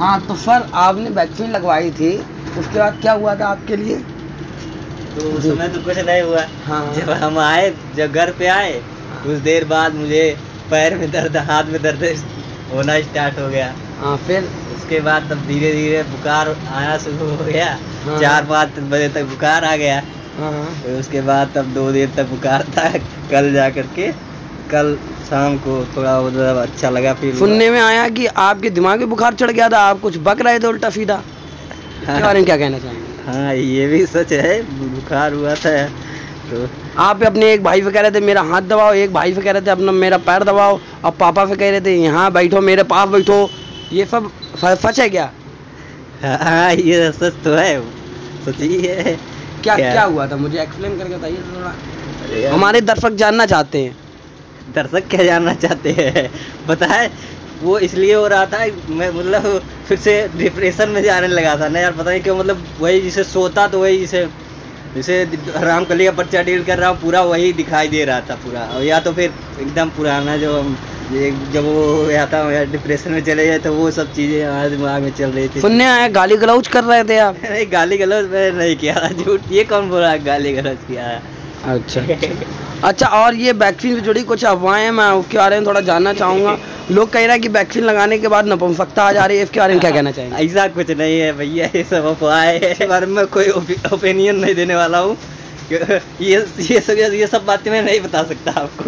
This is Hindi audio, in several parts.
हाँ, तो सर आपने वैक्सीन लगवाई थी, उसके बाद क्या हुआ था आपके लिए? तो उस समय तो कुछ नहीं हुआ। हाँ। जब हम आए, जब घर पे आए, कुछ देर बाद मुझे पैर में दर्द, हाथ में दर्द होना स्टार्ट हो गया। हाँ, फिर उसके बाद तब धीरे धीरे बुखार आना शुरू हो गया। हाँ। 4-5 बजे तक बुखार आ गया। हाँ। फिर उसके बाद तब 2 दिन तक बुखार था। कल जा करके, कल शाम को थोड़ा मतलब अच्छा लगा। फिर सुनने में आया कि आपके दिमाग में बुखार चढ़ गया था, आप कुछ बक रहे थे उल्टा सीधा। इसके बारे में क्या कहना चाहेंगे? हाँ, ये भी सच है, बुखार हुआ था। तो आप अपने एक भाई से कह रहे थे मेरा हाथ दबाओ, एक भाई से कह रहे थे अपना मेरा पैर दबाओ, और पापा से कह रहे थे यहाँ बैठो मेरे पास बैठो। ये सब सच है क्या? हाँ, ये सच तो है, सच ही है। क्या हुआ था, मुझे एक्सप्लेन करके बताइए थोड़ा, हमारे दर्शक जानना चाहते हैं। दर्शक क्या जानना चाहते हैं पता है? वो इसलिए हो रहा था, मैं मतलब फिर से डिप्रेशन में जाने लगा था ना यार, पता नहीं क्यों। मतलब वही जिसे सोता तो वही जिसे रामकली का पर्चा डील कर रहा हूँ, पूरा वही दिखाई दे रहा था पूरा। और या तो फिर एकदम पुराना जब वो या था डिप्रेशन में चले गए, तो वो सब चीज़ें हमारे दिमाग में चल रही थी। सुनने आया गाली गलौज कर रहे थे आप? नहीं, गाली गलौज मैंने नहीं किया, झूठ। ये कौन बोला गाली गलौज किया? अच्छा, और ये वैक्सीन से जुड़ी कुछ अफवाहें हैं, मैं उसके बारे में थोड़ा जानना चाहूँगा। लोग कह रहे हैं कि वैक्सीन लगाने के बाद नपुंसकता आ जा रही है, इसके बारे में क्या कहना चाहेंगे? ऐसा कुछ नहीं है भैया, ये सब अफवाह है। इस बारे में कोई ओपिनियन नहीं देने वाला हूँ। ये सब बातें मैं नहीं बता सकता आपको।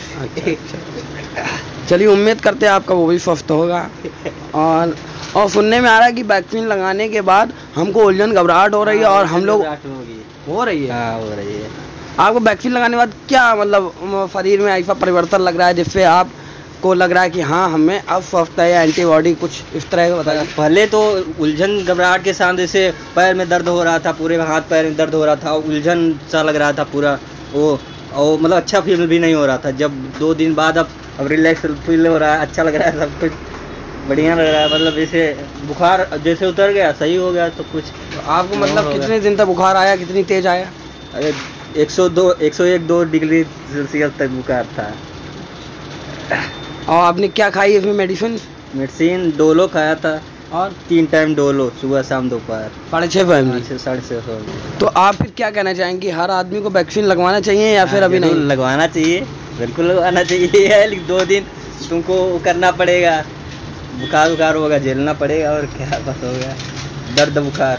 चलिए, उम्मीद करते हैं आपका वो भी स्वस्थ होगा। और सुनने में आ रहा है कि वैक्सीन लगाने के बाद हमको उलझन घबराहट हो रही है, और हम लोग हो रही है। हाँ, हो रही है। आपको वैक्सीन लगाने के बाद क्या मतलब शरीर में ऐसा परिवर्तन लग रहा है जिससे आपको लग रहा है कि हाँ हमें अब स्वस्थ है, या एंटीबॉडी कुछ इस तरह का बताया? पहले तो उलझन घबराहट के साथ जैसे पैर में दर्द हो रहा था, पूरे हाथ पैर में दर्द हो रहा था, उलझन सा लग रहा था पूरा वो, और मतलब अच्छा फील भी नहीं हो रहा था। जब 2 दिन बाद अब रिलैक्स फील हो रहा है, अच्छा लग रहा है, सब कुछ बढ़िया लग रहा है। मतलब जैसे बुखार जैसे उतर गया, सही हो गया सब कुछ। तो आपको मतलब कितने दिन तक बुखार आया, कितनी तेज आया? अरे 101-2 डिग्री सेल्सियस तक बुखार था। और आपने क्या खाई इसमें मेडिसिन? डोलो खाया था, और 3 टाइम डोलो, सुबह शाम दोपहर। 6.5 6:30। तो आप फिर क्या कहना चाहेंगे, हर आदमी को वैक्सीन लगवाना चाहिए या फिर अभी नहीं? लगवाना चाहिए, बिल्कुल लगवाना चाहिए। 2 दिन तुमको करना पड़ेगा, बुखार होगा, झेलना पड़ेगा, और क्या बस हो गया, दर्द बुखार।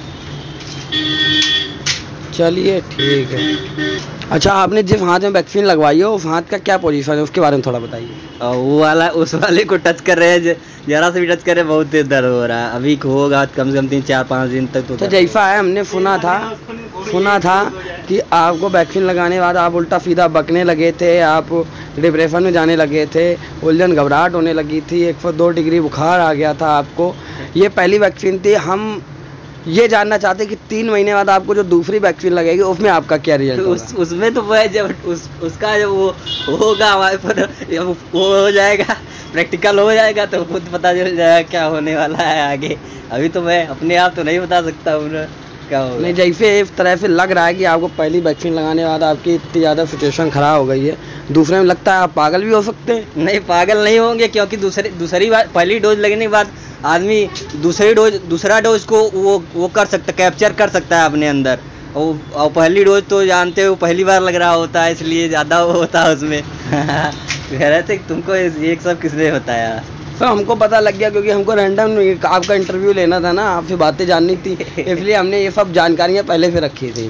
चलिए ठीक है। अच्छा, आपने जिस हाथ में वैक्सीन लगवाई है उस हाथ का क्या पोजीशन है, उसके बारे में थोड़ा बताइए। उस वाले को टच कर रहे हैं, जरा से भी टच कर रहे हैं, बहुत तेज दर्द हो रहा है। अभी होगा कम से कम 3-4-5 दिन तक। तो जैसा है, हमने सुना था कि आपको वैक्सीन लगाने के बाद आप उल्टा सीधा बकने लगे थे, आप डिप्रेशन में जाने लगे थे, उलझन घबराहट होने लगी थी, 102 डिग्री बुखार आ गया था आपको। ये पहली वैक्सीन थी। हम ये जानना चाहते हैं कि 3 महीने बाद आपको जो दूसरी वैक्सीन लगेगी उसमें आपका क्या रिजल्ट होगा? उसमें तो वह जब उसका जब वो होगा हमारे पर, वो हो जाएगा, प्रैक्टिकल हो जाएगा, तो खुद पता चल जाएगा क्या होने वाला है आगे। अभी तो मैं अपने आप तो नहीं बता सकता हूँ क्या होगा। नहीं, जैसे इस तरह से लग रहा है कि आपको पहली वैक्सीन लगाने के बाद आपकी इतनी ज़्यादा सिचुएशन खराब हो गई है, दूसरे में लगता है आप पागल भी हो सकते हैं। नहीं, पागल नहीं होंगे, क्योंकि दूसरी बार पहली डोज लगने के बाद आदमी दूसरा डोज को वो कर सकता, कैप्चर कर सकता है अपने अंदर। और पहली डोज तो जानते हो पहली बार लग रहा होता है, इसलिए ज़्यादा होता है उसमें। कह रहे थे तुमको ये सब किसने बताया? सर, हमको पता लग गया, क्योंकि हमको रैंडम आपका इंटरव्यू लेना था ना, आपसे बातें जाननी थी, इसलिए हमने ये सब जानकारियाँ पहले से रखी थी।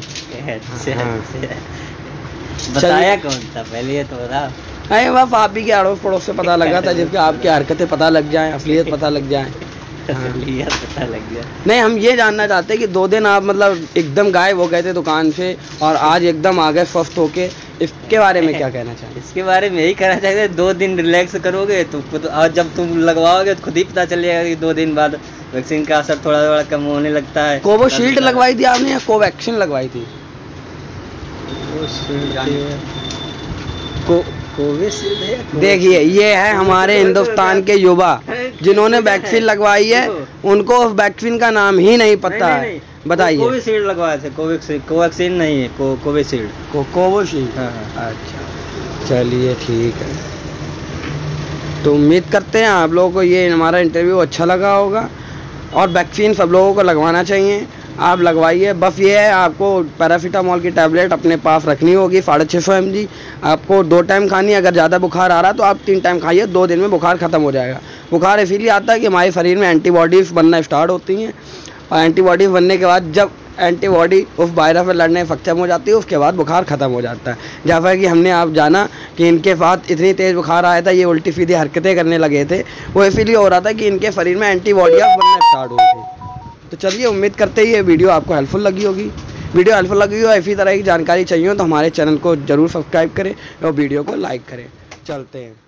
बताया कौन था पहले, ये तो बता। नहीं, बस आप ही के अड़ोस पड़ोस से पता लगा था, जिसके आपकी हरकतें पता लग जाएं, असलियत पता लग जाए। पता लग गया। नहीं, हम ये जानना चाहते हैं कि 2 दिन आप मतलब एकदम गायब हो गए थे दुकान से, और आज एकदम आ गए स्वस्थ होके, इसके बारे में क्या कहना चाहिए? इसके बारे में यही कहना चाहिए, 2 दिन रिलैक्स करोगे तो और जब तुम लगवाओगे तो खुद ही पता चल जाएगा कि 2 दिन बाद वैक्सीन का असर थोड़ा थोड़ा कम होने लगता है। कोविशील्ड लगवाई थी आपने या कोवैक्सीन लगवाई थी? कोविशील्ड। देखिए, ये है हमारे हिंदुस्तान के युवा जिन्होंने वैक्सीन लगवाई है, उनको वैक्सीन का नाम ही नहीं पता है। बताइए। कोविशील्ड लगवाए थे, कोवैक्सीन नहीं है, कोविशील्ड। कोविशील्ड। अच्छा, चलिए ठीक है। तो उम्मीद करते हैं आप लोगों को ये हमारा इंटरव्यू अच्छा लगा होगा, और वैक्सीन सब लोगों को लगवाना चाहिए, आप लगवाइए। बस ये है, आपको पैरासीटामोल की टैबलेट अपने पास रखनी होगी 650 mg। आपको 2 टाइम खानी है। अगर ज़्यादा बुखार आ रहा है तो आप 3 टाइम खाइए, 2 दिन में बुखार ख़त्म हो जाएगा। बुखार इसीलिए आता है कि हमारे शरीर में एंटीबॉडीज़ बनना स्टार्ट होती हैं, और एंटीबॉडीज़ बनने के बाद जब एंटीबॉडी उस वायरस से लड़ने में सक्षम हो जाती है, उसके बाद बुखार ख़त्म हो जाता है। जैसा कि हमने आप जाना कि इनके साथ इतनी तेज़ बुखार आया था, ये उल्टी सीधी हरकतें करने लगे थे, वो इसीलिए हो रहा था कि इनके शरीर में एंटीबॉडियाँ बनना स्टार्ट हुई थी। तो चलिए, उम्मीद करते हैं ये वीडियो आपको हेल्पफुल लगी होगी। वीडियो हेल्पफुल लगी हो, इसी तरह की जानकारी चाहिए हो तो हमारे चैनल को ज़रूर सब्सक्राइब करें और वीडियो को लाइक करें। चलते हैं।